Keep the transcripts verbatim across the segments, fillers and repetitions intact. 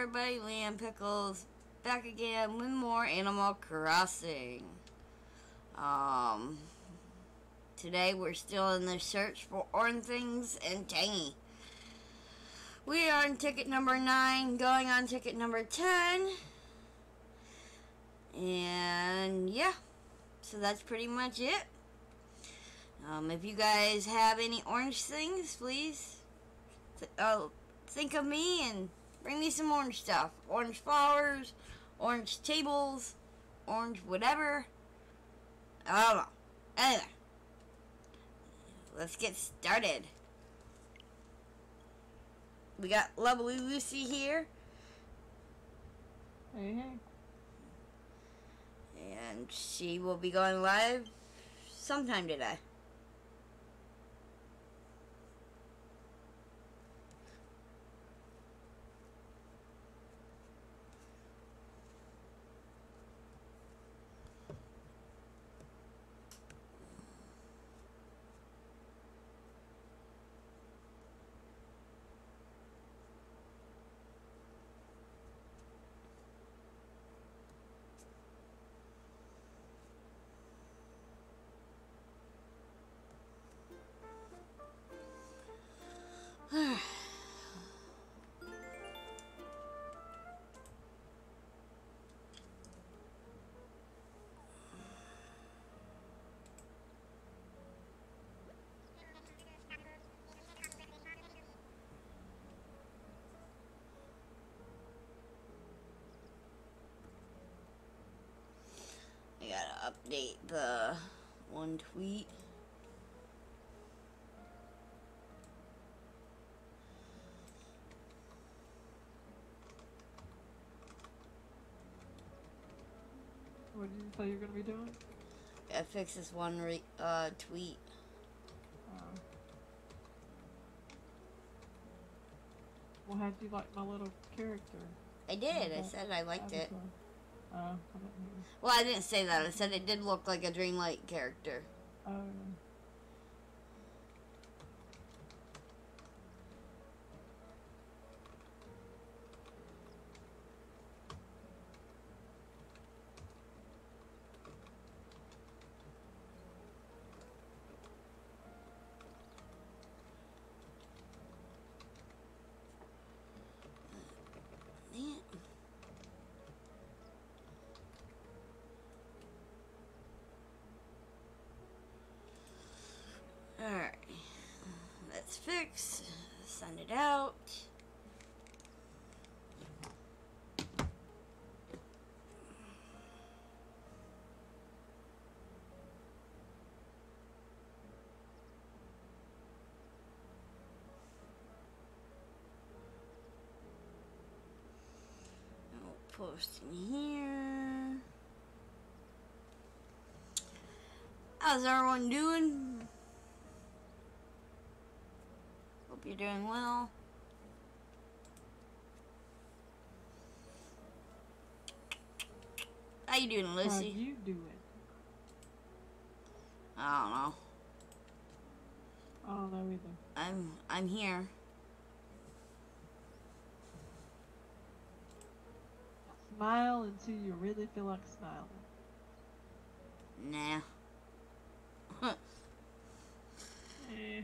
everybody? Liam Pickles back again with more Animal Crossing. Um, today we're still in the search for orange things and Tangy. We are on ticket number nine, going on ticket number ten. And yeah, so that's pretty much it. Um, if you guys have any orange things, please th uh, think of me and bring me some orange stuff. Orange flowers, orange tables, orange whatever. I don't know. Anyway, let's get started. We got lovely Lucy here. Hey, hey. And she will be going live sometime today. I gotta update the one tweet. What did you say you're gonna be doing? I fix this one re uh, tweet. Uh, well, how'd you like my little character? I did. I said I liked it. Uh, I didn't hear. Well, I didn't say that. I said it did look like a Dreamlight character. Oh. Alright, let's fix, send it out. I'll post in here. How's everyone doing? Hope you're doing well. How you doing, Lucy? How you doing? I don't know. I don't know either. I'm I'm here. Smile until you really feel like smiling. Nah. Eh.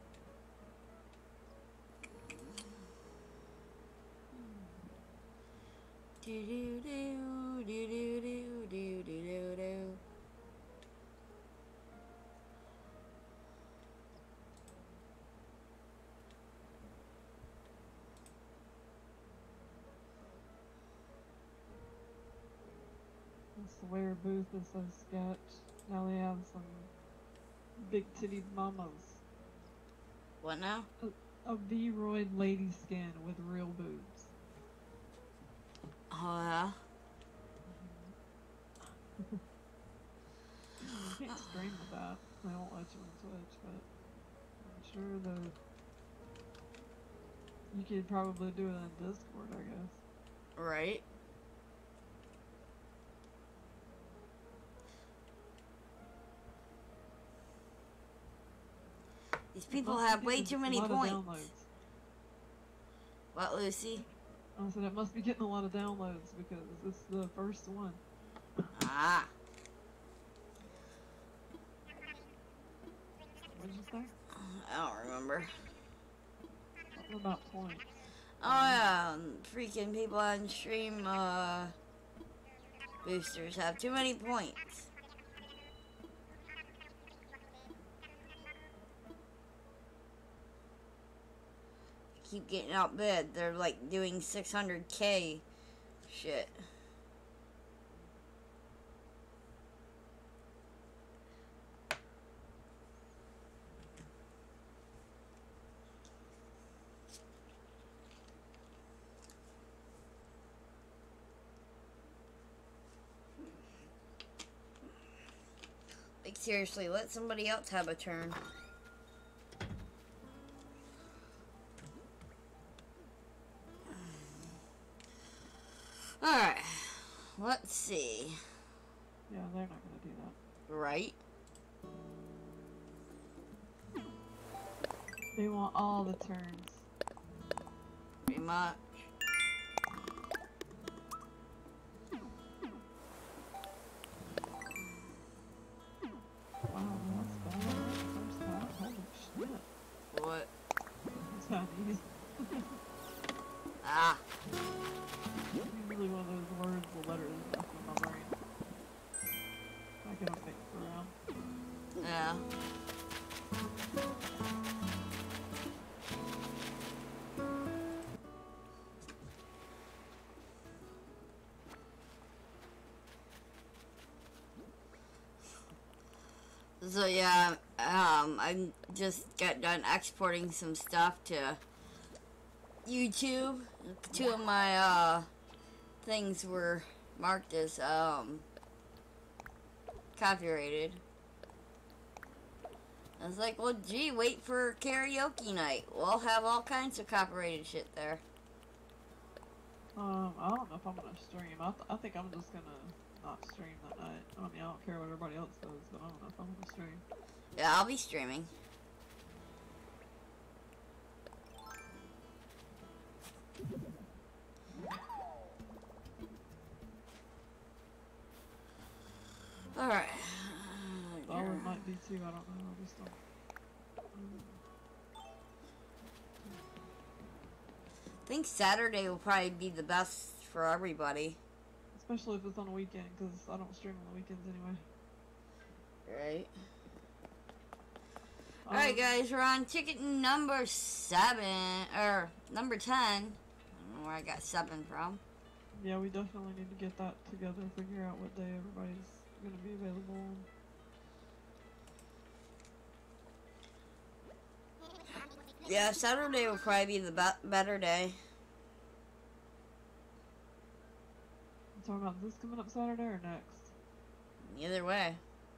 Do do do do do do do do do do. This Sawyer booth is so sketch. Now they have some big titty mamas. What now? A, a V-roid lady skin with real boobs. Oh yeah. You can't stream with that. They won't let you on Twitch, but I'm sure that you could probably do it on Discord, I guess. Right. These people have way too many points. What, Lucy? I said it must be getting a lot of downloads because it's the first one. Ah. What did you say? I don't remember. Something about points. Oh yeah, um, freaking people on stream uh, boosters have too many points. Keep getting outbid. They're like doing six hundred K shit. Like seriously, let somebody else have a turn. Alright, let's see. Yeah, they're not gonna do that. Right? They want all the turns. Pretty much. Wow, that's bad. First half, holy shit. What? It's not easy. Ah. Usually one of those words, the letters left in my brain. I can think around. Yeah. So yeah, um, I just got done exporting some stuff to YouTube. Two of my uh, things were marked as um, copyrighted. I was like, well, gee, wait for karaoke night. We'll have all kinds of copyrighted shit there. Um, I don't know if I'm gonna stream. I, th I think I'm just gonna not stream that night. I mean, I don't care what everybody else does, but I don't know if I'm gonna stream. Yeah, I'll be streaming. Alright. Oh, it might be too, I don't know, I just don't. Um, I think Saturday will probably be the best for everybody. especially if it's on a weekend, because I don't stream on the weekends anyway. Right. Um, Alright guys, we're on ticket number seven, or number ten. I don't know where I got seven from. Yeah, we definitely need to get that together, figure out what day everybody's gonna be available on. Yeah, Saturday will probably be the be better day. You talking about this coming up Saturday or next? Either way.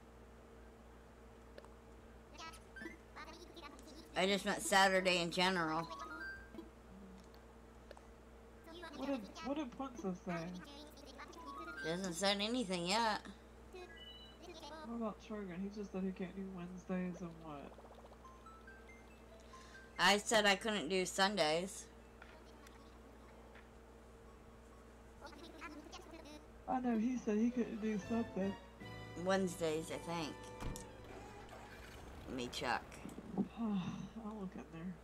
I just meant Saturday in general. What did, what did Princess say? She hasn't said anything yet. What about Trogan? He just said he can't do Wednesdays and what? I said I couldn't do Sundays. I know, he said he couldn't do something. Wednesdays, I think. Let me check. I'll look in there.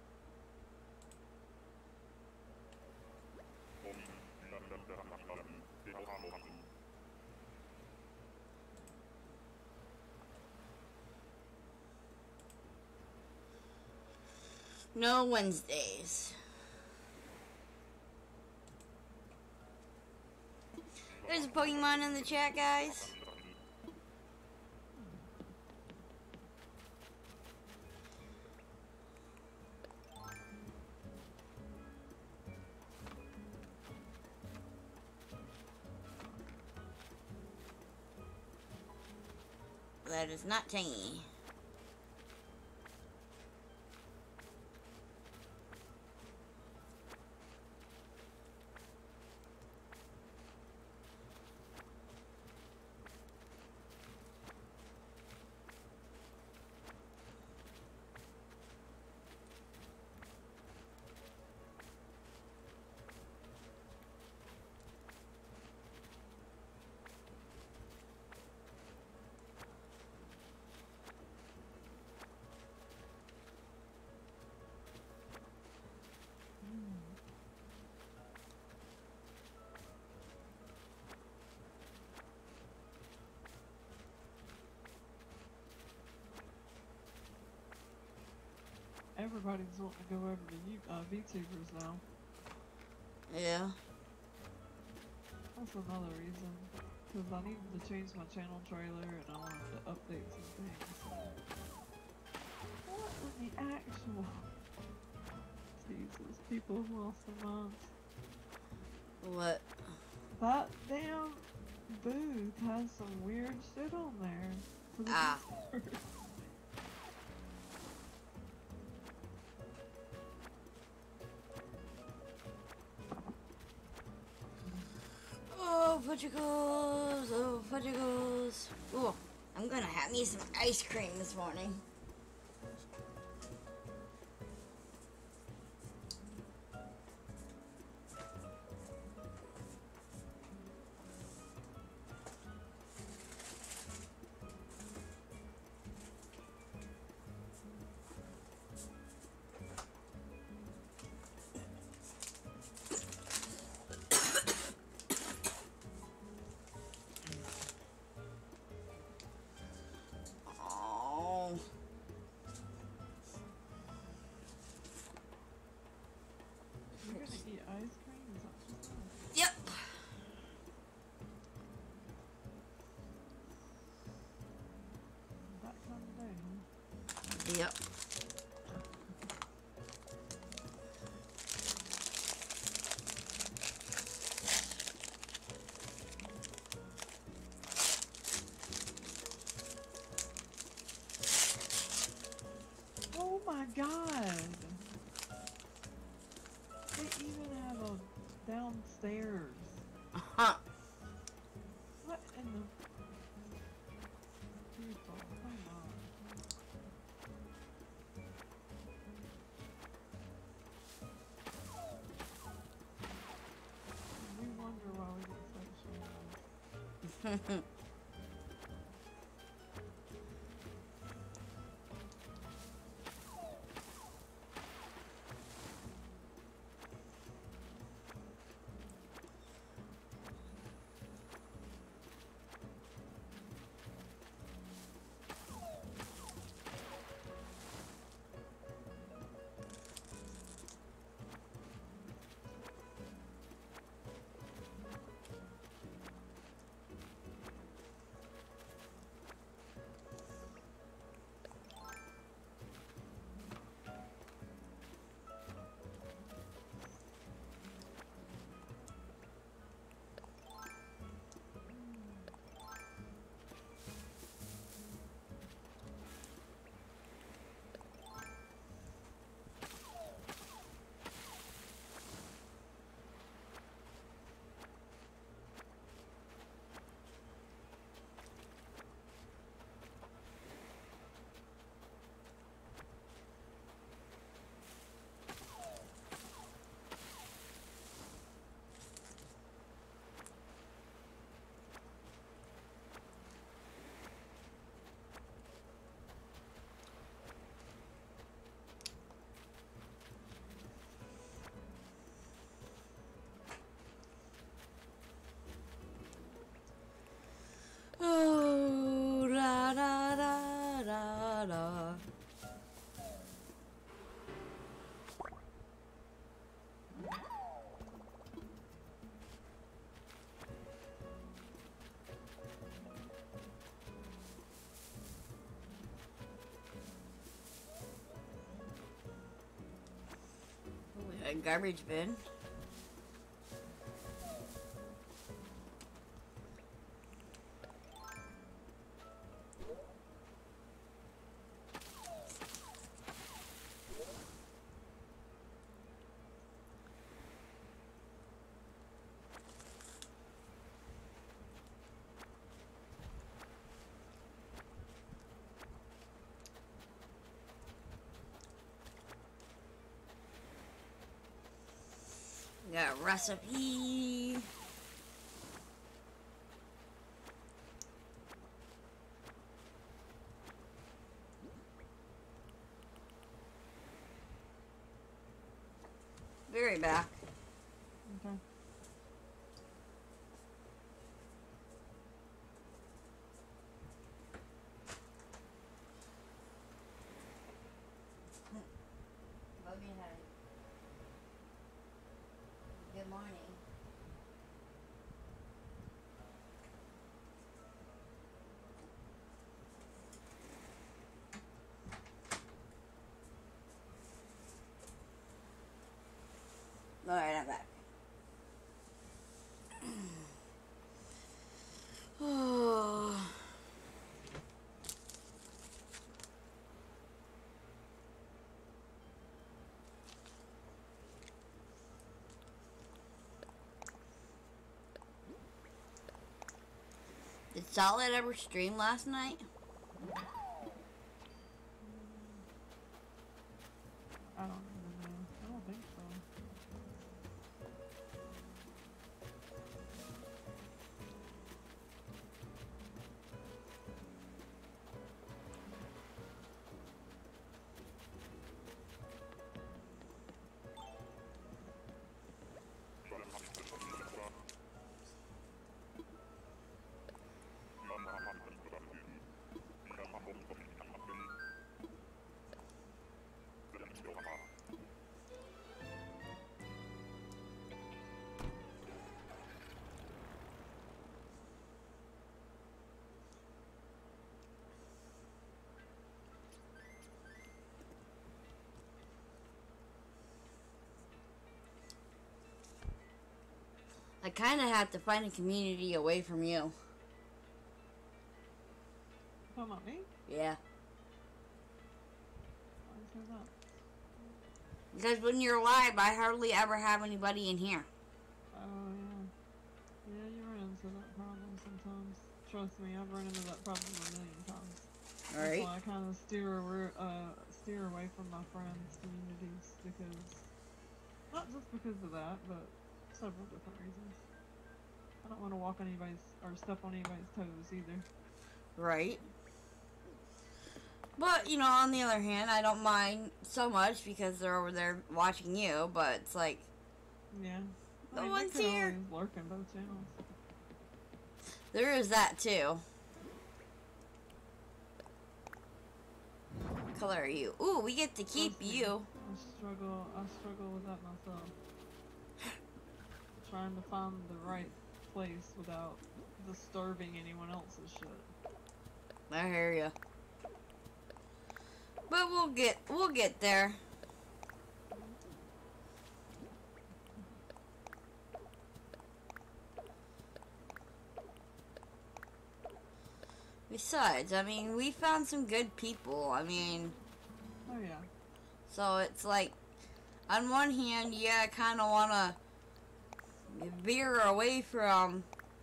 No Wednesdays. There's a Pokemon in the chat, guys. That is not Tangy. everybody's wanting to go over to you, uh, VTubers now. Yeah. That's another reason. Because I needed to change my channel trailer and I wanted to update some things. What in the actual... Jesus, people have lost their minds. What? That damn booth has some weird shit on there. For the Ah. viewers. Oh, fudgicles! Oh, fudgicles! Oh, I'm gonna have me some ice cream this morning. Oh. You're gonna eat ice cream? Is that what you said? Yep. That kind of day, huh? Yep. Oh my god! They even have a downstairs. Uh-huh. What in the... People, come on. We wonder why we get sexualized. Oh, da da da da da. Oh, we got a garbage bin. We got a recipe. Be right back. Okay. morning. Alright, I'm back. Oh. Did Solid ever stream last night? I don't even know. I don't think so. I kind of have to find a community away from you. Talking about me? Yeah. Why is there that? Because when you're live, I hardly ever have anybody in here. Oh, yeah. Yeah, you run into that problem sometimes. Trust me, I've run into that problem a million times. Alright. That's why I kind of steer, away, uh, steer away from my friends' communities, because, not just because of that, but several different reasons. I don't want to walk on anybody's, or step on anybody's toes either. Right. But, you know, on the other hand, I don't mind so much because they're over there watching you, but it's like... Yeah. No I mean, one's they could here. always lurk in both channels. There is that, too. What color are you? Ooh, we get to keep Trust me, you. I struggle, I struggle with that myself. Trying to find the right place without disturbing anyone else's shit. I hear ya. But we'll get, we'll get there. Besides, I mean, we found some good people. I mean... Oh, yeah. So it's like, on one hand, yeah, I kind of want to veer away from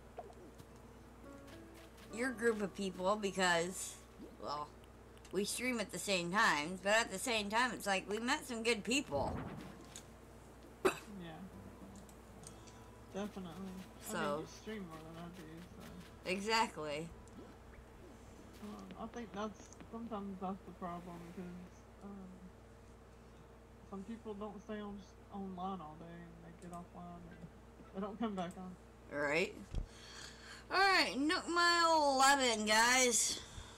your group of people because, well, we stream at the same times, but at the same time, it's like, we met some good people. Yeah. Definitely. So... I mean, you stream more than I do, so... Exactly. Um, I think that's, sometimes that's the problem, because, um, some people don't stay on online all day, and they get offline, and they don't come back on. Alright. Alright, Nook Mile eleven, guys.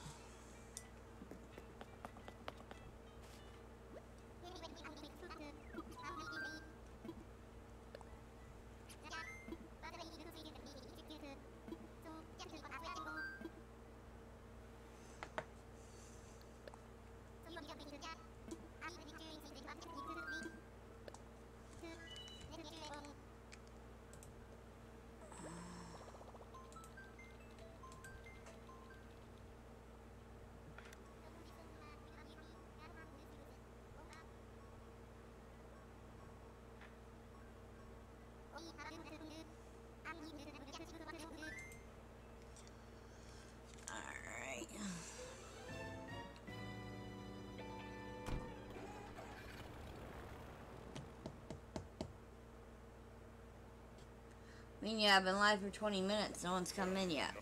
Alright. I mean, yeah, I've been live for twenty minutes. No one's come in yet.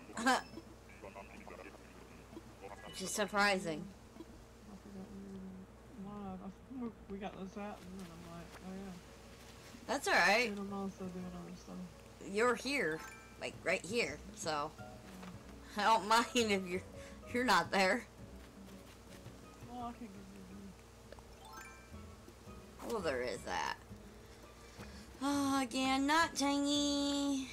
Which is surprising. I forgot we were live. I, we- we got this chat, and then I'm like, oh yeah. That's alright. And I'm also doing other stuff. You're here. Like, right here. So, I don't mind if you're, you're not there. Well, I can give you Well, there is that. Oh, again, not tangy.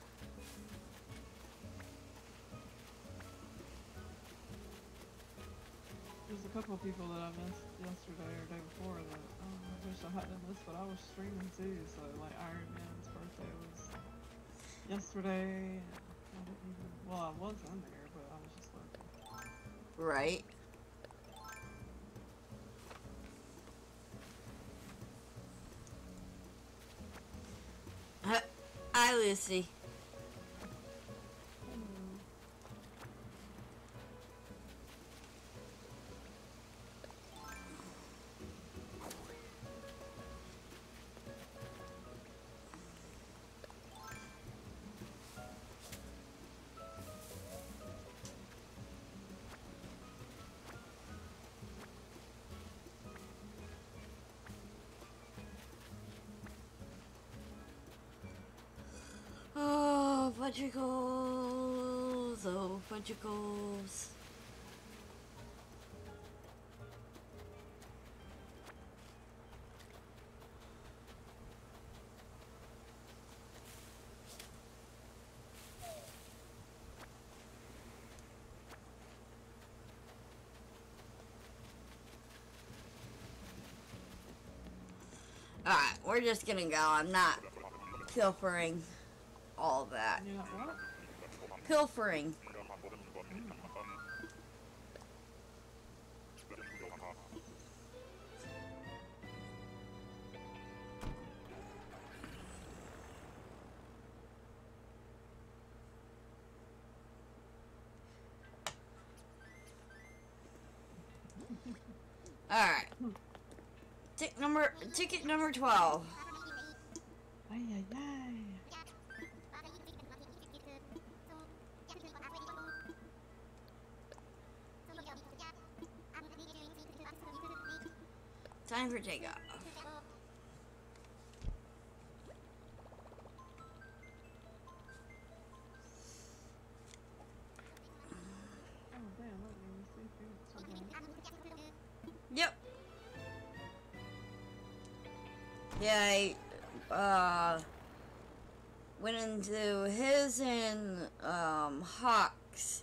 There's a couple of people that I missed yesterday or day before that um, I wish I hadn't missed, but I was streaming too. So like Iron Man's birthday was yesterday, and I didn't even. Well, I was in there, but I was just lurking. Right. Hi, Lucy. Oh, fudgicles. Oh, fudgicles. Alright, we're just gonna go. I'm not pilfering all of that. You know what? Pilfering. Alright. Tick number ticket number twelve. Ay ay ay. Time for takeoff. Oh damn, that made me see food so bad. Yep. Yeah, I uh, went into his and um, Hawk's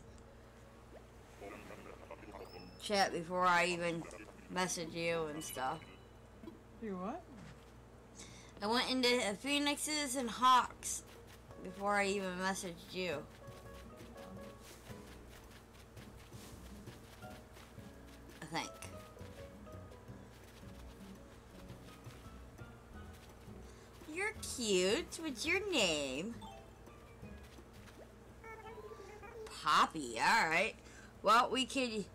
chat before I even messaged you and stuff. Do what? I went into Phoenix's and Hawk's before I even messaged you. I think. You're cute. What's your name? Poppy. Alright. Well, we could...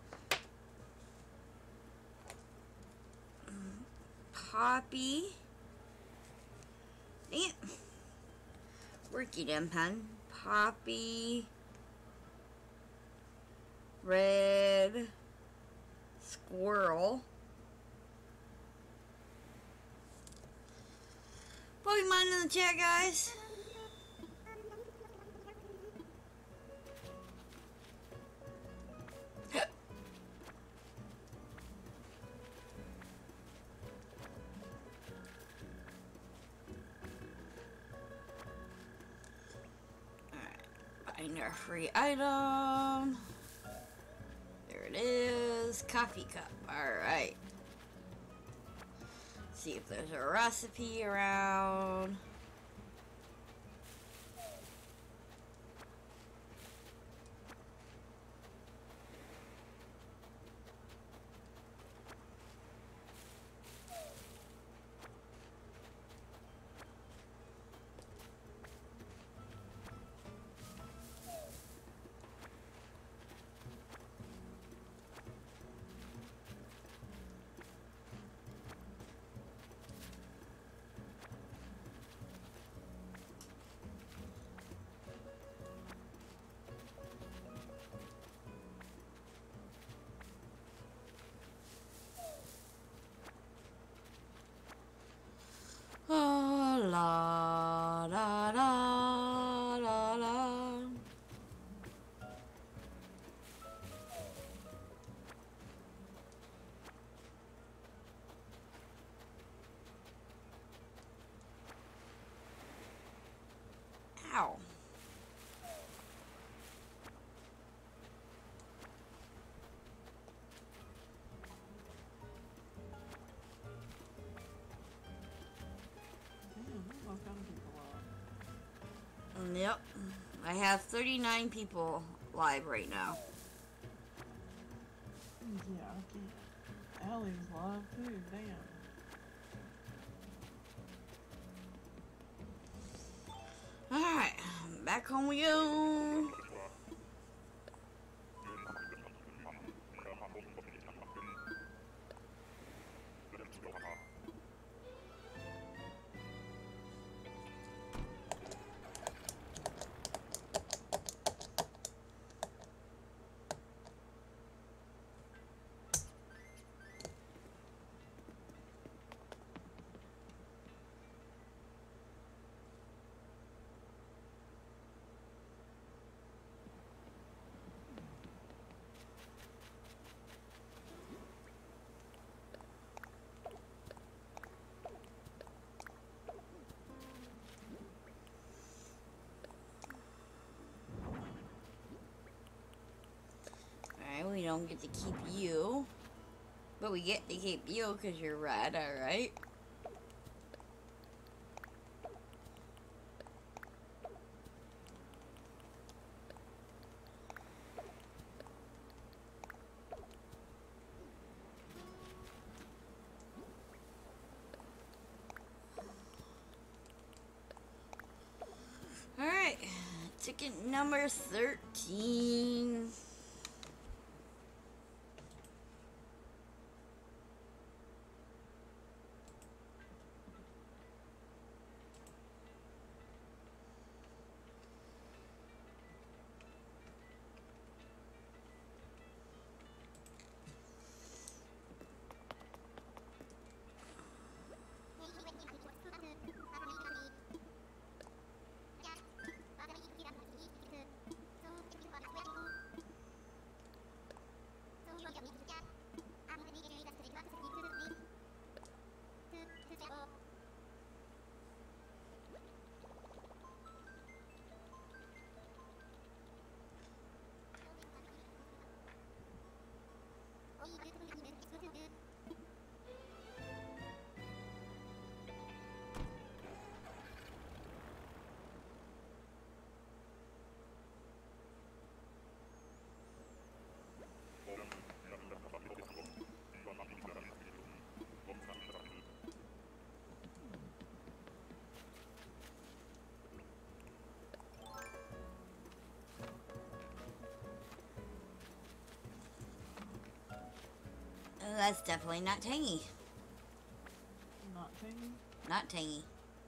Poppy. Dang it. Worky them, pen. Poppy. Red. Squirrel. Pokemon in the chat, guys. Find our free item. There it is. Coffee cup. Alright. See if there's a recipe around. Ow. Damn, there's all kind of people out. Yep. I have thirty-nine people live right now. Yeah, I can't. Allie's live too, damn. Alright, back home we go. We don't get to keep you, but we get to keep you because you're red, alright? Alright, ticket number thirteen. That's definitely not tangy. Not tangy? Not tangy.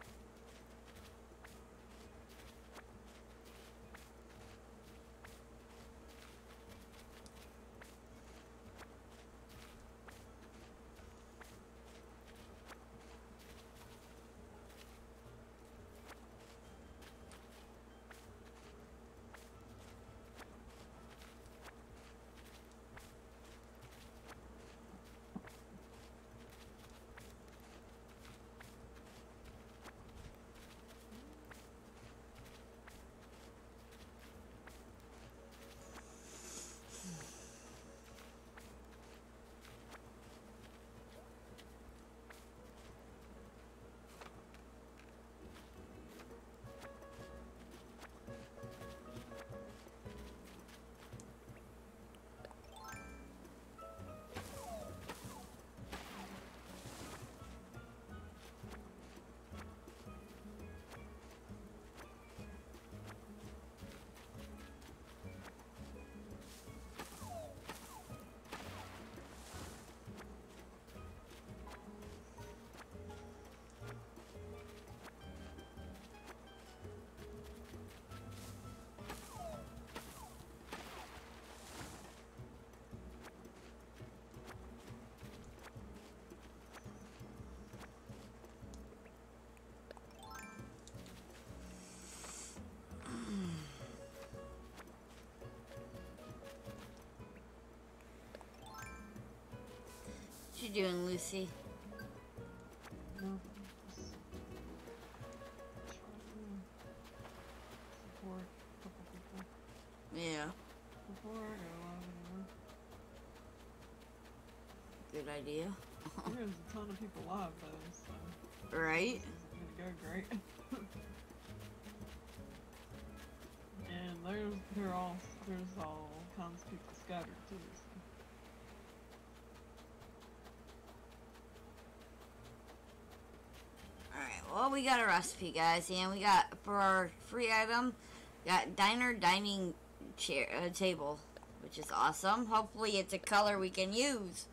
What you doing, Lucy? No. Yeah. Before I go live anymore. Good idea. There's a ton of people live though, so Right? this isn't gonna go great. And there's they're all there's all kinds of people scattered too. So. Alright, well, we got a recipe, guys, and we got, for our free item, got diner dining chair uh, table, which is awesome. Hopefully it's a color we can use.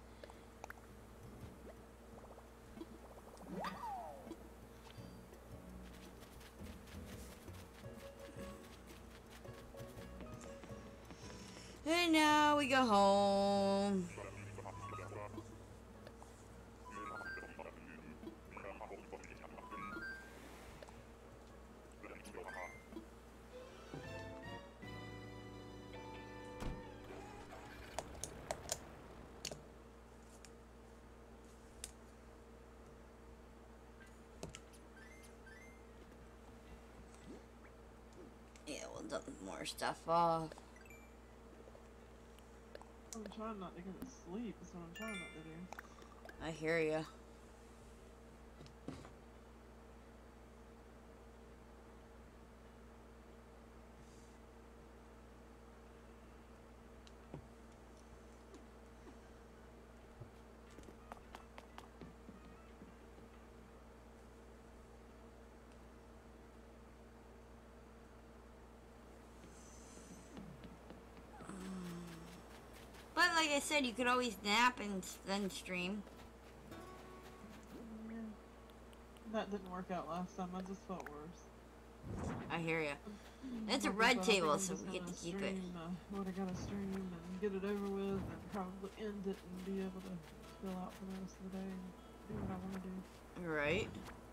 And now we go home. Yeah, we'll dump more stuff off. I'm trying not to go to sleep, that's what I'm trying not to do. I hear ya. But like I said, you could always nap and then stream. Yeah. That didn't work out last time, I just felt worse. I hear ya. It's a Like I red said, I think table, I'm so just we get gonna to keep it. stream, uh, what I gotta stream and get it over with and probably end it and be able to chill out for the rest of the day and do what I want to do. Right.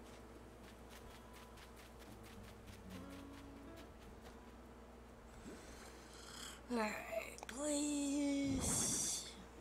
Alright, please.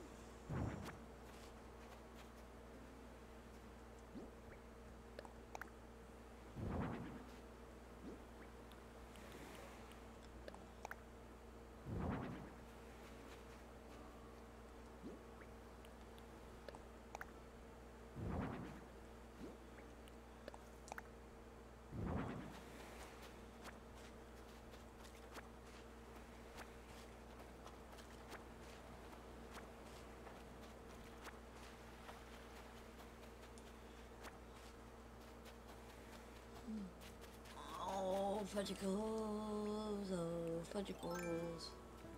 Oh, fudgicles, oh, fudgicles.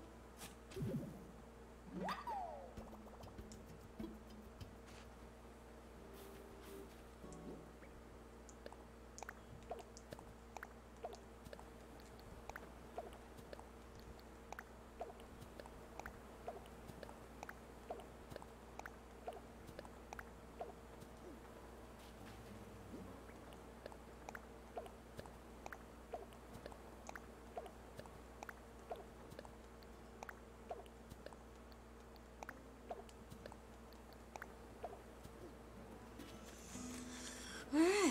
Alright.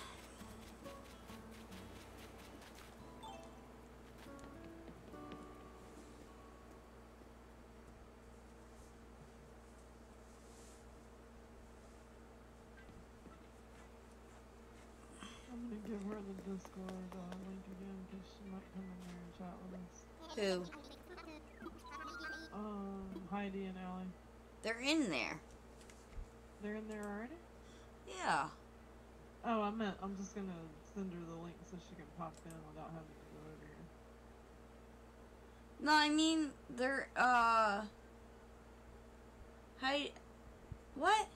I'm gonna give her the Discord uh, link again because she might come in there and chat with us. Who? Um, Heidi and Allie. They're in there. They're in there already? Yeah. Oh, I meant I'm just gonna send her the link so she can pop in without having to go over here. No, I mean, they're, uh... Heidi... What?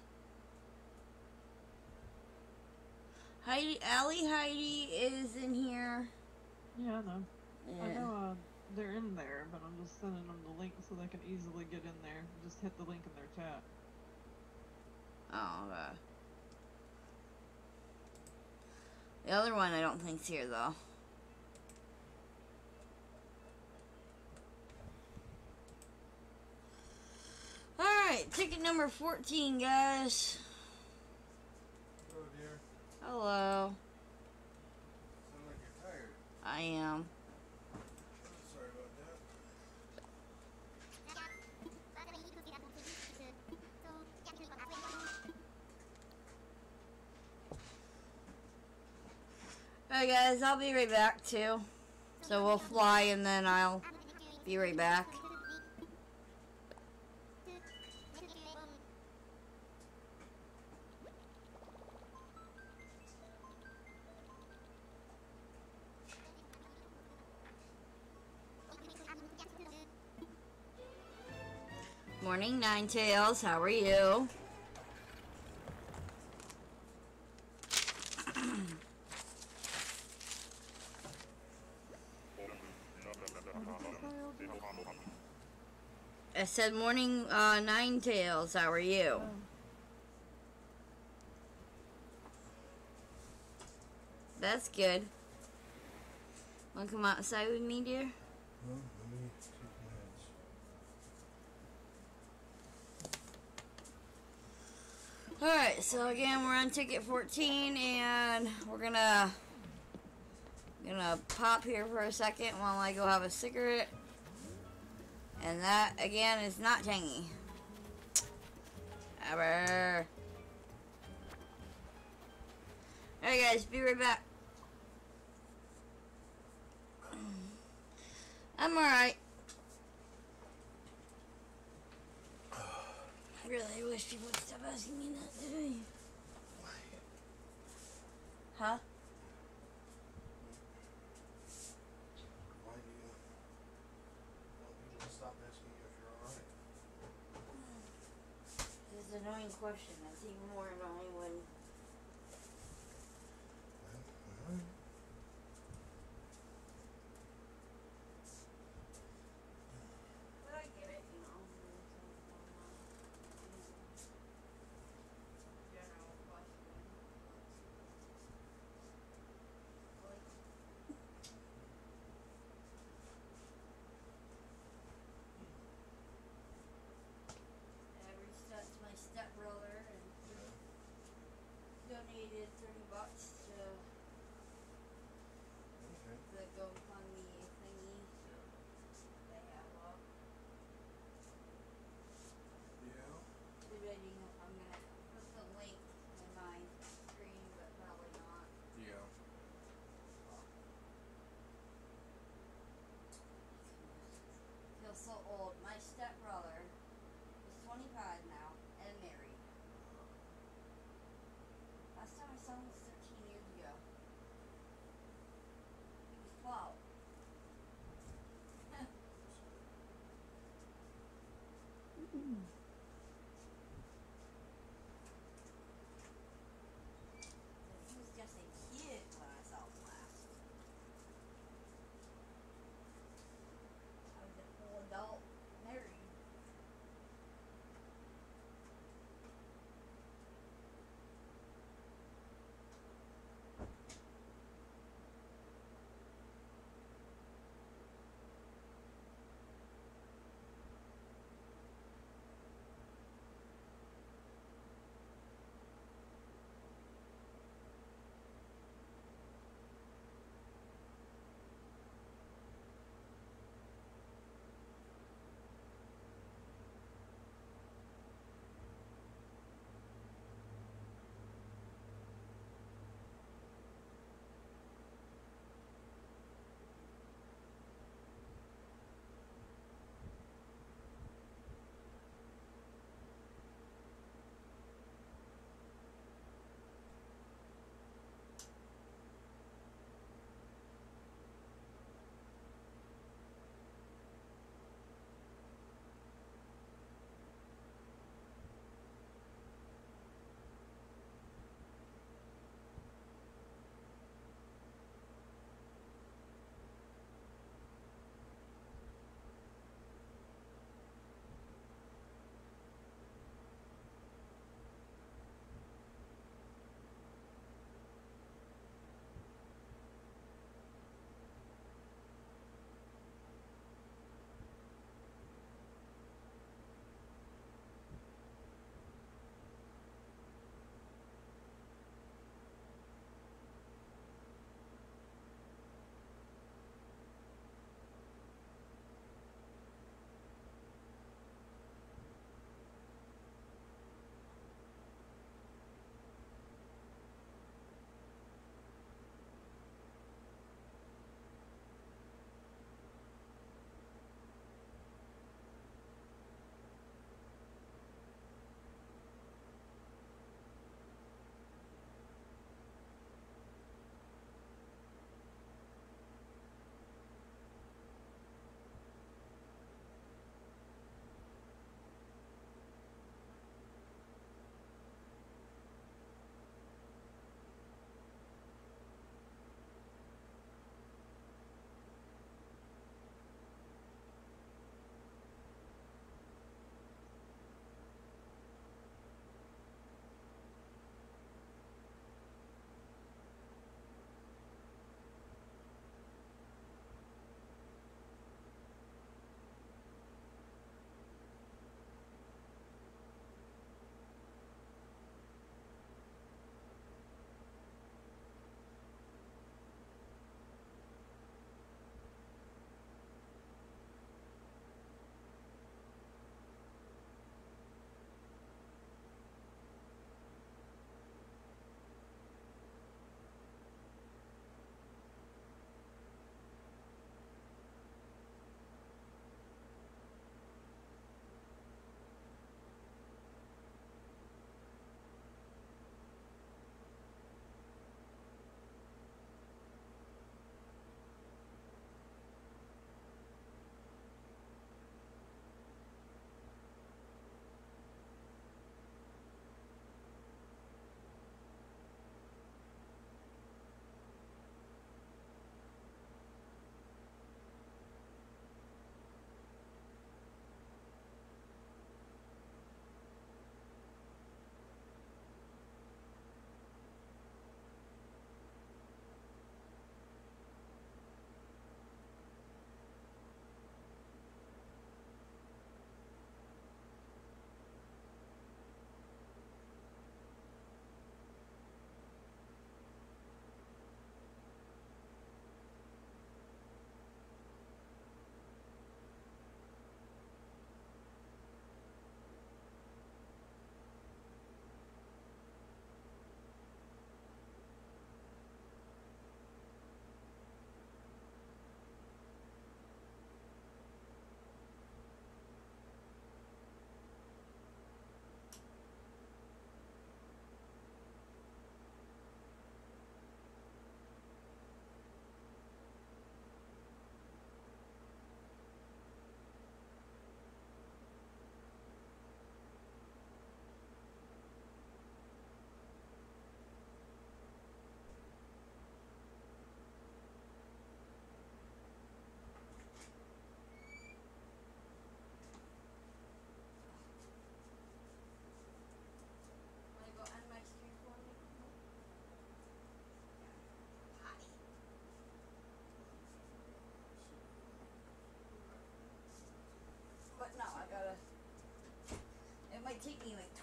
Heidi... Allie Heidi is in here. Yeah, I know. Yeah. I know uh, they're in there, but I'm just sending them the link so they can easily get in there. Just hit the link in their chat. Oh, okay. The other one I don't think's here, though. Alright, ticket number fourteen, guys. Hello, dear. Hello. Sound like you're tired. I am. Sorry about Alright guys, I'll be right back too. So we'll fly and then I'll be right back. Morning, Ninetales. How are you? I said morning, uh, Ninetales. How are you? Oh. That's good. Wanna come outside with me, dear? Well, let me take my meds. Alright, so again, we're on ticket fourteen, and we're gonna gonna pop here for a second while I go have a cigarette. And that, again, is not tangy. Ever. Alright guys, be right back. I'm alright. I really wish people would stop asking me that today. Huh? Why do you want people to stop asking you if you're alright? It's an annoying question. That's even more annoying when... Well, alright. But I get it, you know. General question. I reached out to my stepbrother and Yeah. donated thirty bucks to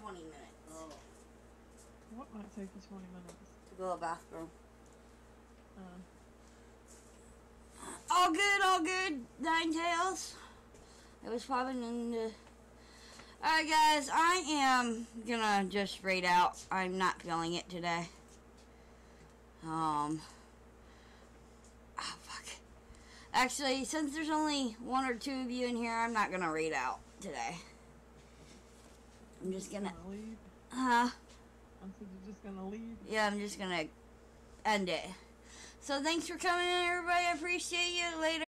twenty minutes Oh. What might take you twenty minutes? to go to the bathroom. Uh, All good, all good, Nine Tails. It was popping in the... Alright guys, I am gonna just raid out. I'm not feeling it today. Um... Oh, fuck. Actually, since there's only one or two of you in here, I'm not gonna raid out today. I'm just gonna... leave. Huh? I said you're just gonna leave. Yeah, I'm just gonna end it. So thanks for coming in, everybody. I appreciate you. Later.